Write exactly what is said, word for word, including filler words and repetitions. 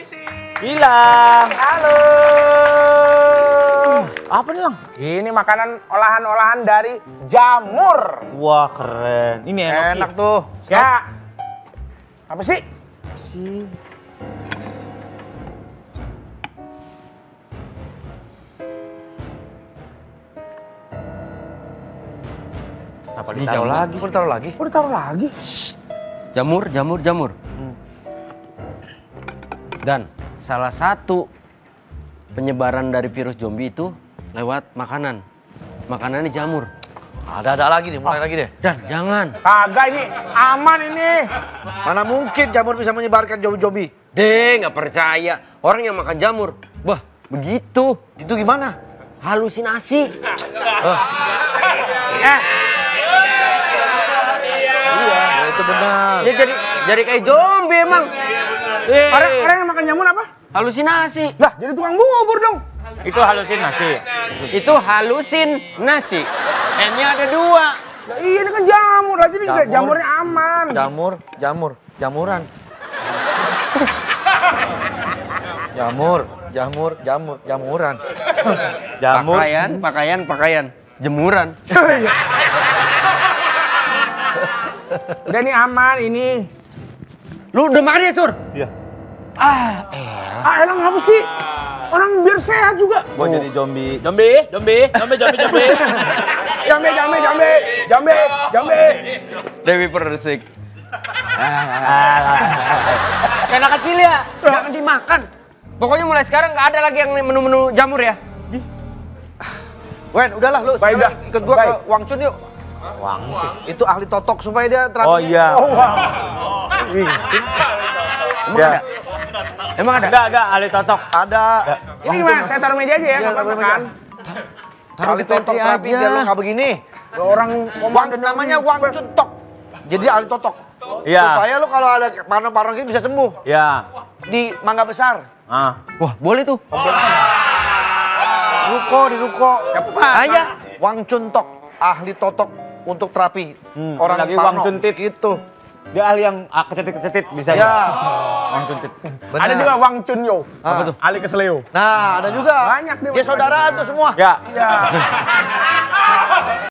Hilang. Halo. Apa nih, Lang? Ini makanan olahan-olahan dari jamur. Wah, keren. Ini enak, Enak tuh. Ya. Apa sih? sih. Apa Ini ditaruh jamur. lagi? Kok ditaruh lagi? Kok ditaruh lagi? Jamur, jamur, jamur. Dan salah satu penyebaran dari virus zombie itu lewat makanan. Makanannya jamur. Ada-ada lagi nih, mulai lagi deh. Dan jangan. Kagak ini, aman ini. Mana mungkin jamur bisa menyebarkan zombie-zombie? Deh, nggak percaya. Orang yang makan jamur, bah, begitu. Itu gimana? Halusinasi. Oh, Eh, iya, ya itu benar. Dia jadi jadi kayak zombie emang. Eh, orang, orang yang makan jamur apa? halusinasi. Lah, jadi tukang bubur dong. Itu halusinasi. Itu halusin nasi. N-nya ada dua. Lah, iya ini kan jamur, lah jadi Jamur. jamurnya aman. Jamur, jamur, jamuran. Jamur, jamur, jamur, jamuran. Jamur. Pakaian, pakaian, pakaian. Jemuran. Udah nih aman ini. Lu udah makan ya, Sur? Iya. Ah, elah. Ah, elang apa sih? Orang biar sehat juga. Mau jadi zombie. Zombie, zombie, zombie, zombie, zombie. Jambe, jambe, jambe, jambe, jambe. Dewi Persik. Kayak anak kecil ya. Jangan dimakan. Pokoknya mulai sekarang nggak ada lagi yang menu-menu jamur ya. Wen, udahlah lu Baik, sekarang dah. ikut gua Baik. ke Wang Chun yuk. Wang. Itu ahli totok supaya dia terapi. Oh iya. Oh, wow. Wih, Emang Ya. ada? Emang ada? Enggak, enggak, ahli totok. Ada. ini gimana? Saya taruh meja aja ya, Iya, nggak taruh apa-apa meja. kan? Ahli di totok pantry terapi aja. biar lu nggak begini. Kalau orang Wang komandan namanya Wang Chun Tok. Jadi ahli totok. Iya. Supaya lu kalau ada parno-parno gini bisa sembuh. Iya. Di Mangga Besar. Ah. Wah, boleh tuh. Ruko di ruko. Aja. Wang Chun Tok, ahli totok untuk terapi Hmm, orang lagi parno. Wang Chuntit. Gitu. Dia ahli yang ah, kecetit-kecetit bisa. Ya. Wang Chuntit. Ada juga Wang Chunyo. Apa tuh? Ali Kesleo. Nah, ada juga. Banyak dia. Dia saudara tuh semua. Ya. Ya.